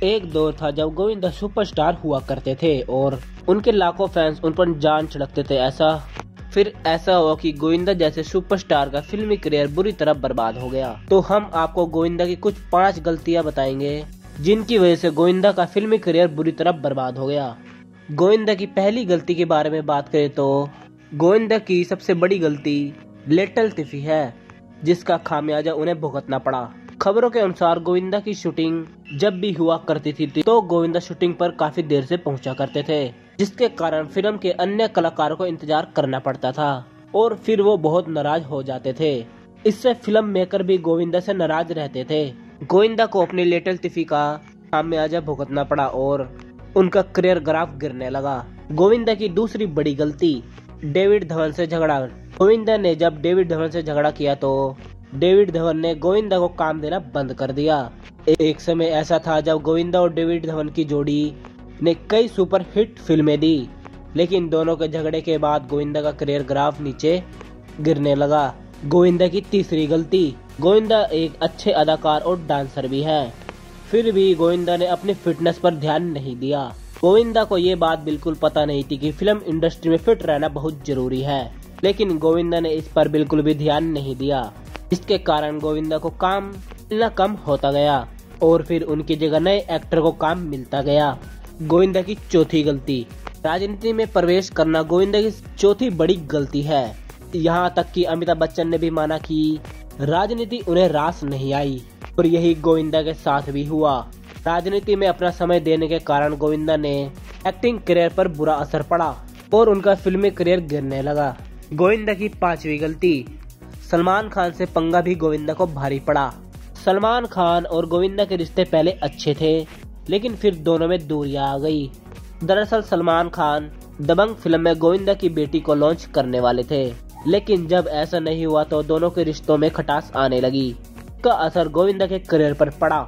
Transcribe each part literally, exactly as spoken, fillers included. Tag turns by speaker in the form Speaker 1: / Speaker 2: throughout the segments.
Speaker 1: एक दौर था जब गोविंदा सुपरस्टार हुआ करते थे और उनके लाखों फैंस उन पर जान छिड़कते थे। ऐसा फिर ऐसा हुआ कि गोविंदा जैसे सुपरस्टार का फिल्मी करियर बुरी तरह बर्बाद हो गया। तो हम आपको गोविंदा की कुछ पांच गलतियां बताएंगे जिनकी वजह से गोविंदा का फिल्मी करियर बुरी तरह बर्बाद हो गया। गोविंदा की पहली गलती के बारे में बात करें तो गोविंदा की सबसे बड़ी गलती लिटिल तिफी है, जिसका खामियाजा उन्हें भुगतना पड़ा। खबरों के अनुसार गोविंदा की शूटिंग जब भी हुआ करती थी तो गोविंदा शूटिंग पर काफी देर से पहुंचा करते थे, जिसके कारण फिल्म के अन्य कलाकारों को इंतजार करना पड़ता था और फिर वो बहुत नाराज हो जाते थे। इससे फिल्म मेकर भी गोविंदा से नाराज रहते थे। गोविंदा को अपनी लिटिल तिफी का खामियाजा भुगतना पड़ा और उनका करियर ग्राफ गिरने लगा। गोविंदा की दूसरी बड़ी गलती डेविड धवन से झगड़ा। गोविंदा ने जब डेविड धवन से झगड़ा किया तो डेविड धवन ने गोविंदा को काम देना बंद कर दिया। एक समय ऐसा था जब गोविंदा और डेविड धवन की जोड़ी ने कई सुपर हिट फिल्में दी, लेकिन दोनों के झगड़े के बाद गोविंदा का करियर ग्राफ नीचे गिरने लगा। गोविंदा की तीसरी गलती, गोविंदा एक अच्छे अदाकार और डांसर भी है, फिर भी गोविंदा ने अपनी फिटनेस पर ध्यान नहीं दिया। गोविंदा को ये बात बिल्कुल पता नहीं थी कि फिल्म इंडस्ट्री में फिट रहना बहुत जरूरी है, लेकिन गोविंदा ने इस पर बिल्कुल भी ध्यान नहीं दिया। इसके कारण गोविंदा को काम मिलना कम होता गया और फिर उनकी जगह नए एक्टर को काम मिलता गया। गोविंदा की चौथी गलती, राजनीति में प्रवेश करना गोविंदा की चौथी बड़ी गलती है। यहाँ तक कि अमिताभ बच्चन ने भी माना कि राजनीति उन्हें रास नहीं आई और यही गोविंदा के साथ भी हुआ। राजनीति में अपना समय देने के कारण गोविंदा ने एक्टिंग करियर पर बुरा असर पड़ा और उनका फिल्मी करियर गिरने लगा। गोविंदा की पांचवी गलती, सलमान खान से पंगा भी गोविंदा को भारी पड़ा। सलमान खान और गोविंदा के रिश्ते पहले अच्छे थे, लेकिन फिर दोनों में दूरियां आ गई। दरअसल सलमान खान दबंग फिल्म में गोविंदा की बेटी को लॉन्च करने वाले थे, लेकिन जब ऐसा नहीं हुआ तो दोनों के रिश्तों में खटास आने लगी। इसका असर गोविंदा के करियर पर पड़ा।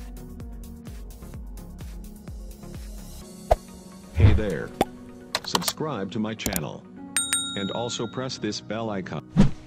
Speaker 2: Hey there. Subscribe to my channel and also press this bell icon.